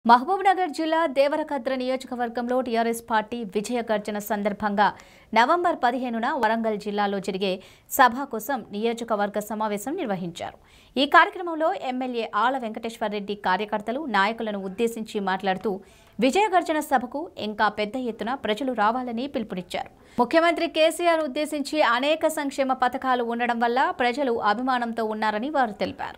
మహబూబ్నగర్ జిల్లా దేవరకద్ర నియోజకవర్గంలో TRS party విజయ గర్జన సందర్భంగా నవంబర్ 15న వరంగల్ జిల్లాలో జరిగే సభ కోసం నియోజకవర్గ సమావేశం నిర్వహించారు. ఈ కార్యక్రమంలో ఎమ్మెల్యే ఆళ్ల వెంకటేశ్వరరెడ్డి కార్యకర్తలు నాయకులను ఉద్దేశించి మాట్లాడుతూ విజయ గర్జన సభకు ఇంకా పెద్ద ఎత్తున ప్రజలు రావాలని పిలుపునిచ్చారు. ముఖ్యమంత్రి కేసీఆర్ ఉద్దేశించి అనేక సంక్షేమ పథకాలు ఉండడం వల్ల ప్రజలు అభిమానంతో ఉన్నారని వారు తెలిపారు.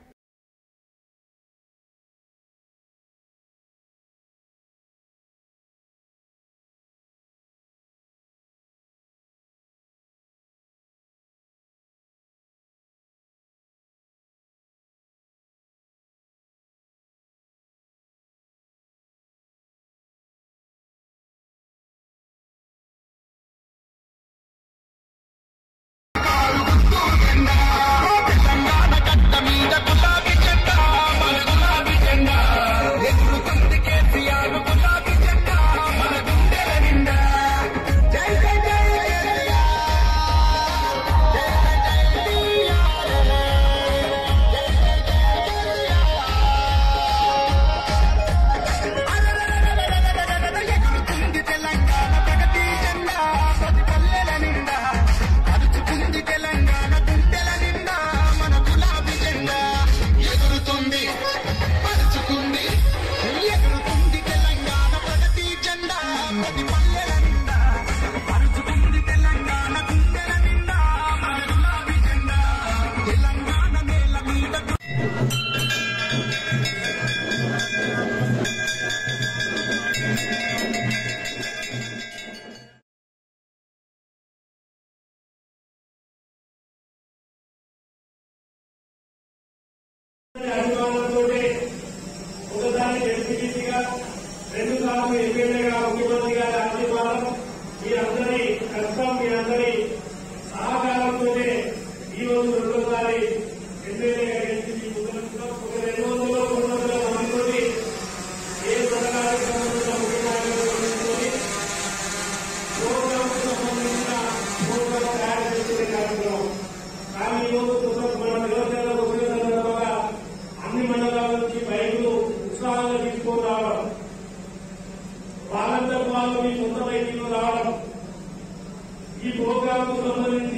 ఈ ప్రోగ్రామ్ కు సంబంధించి